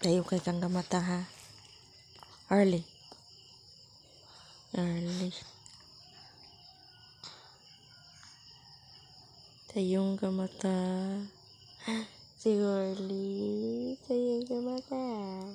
Tayo kay kang gamata ha. Arlie. Tayong gamata. Si Arlie. Tayong gamata.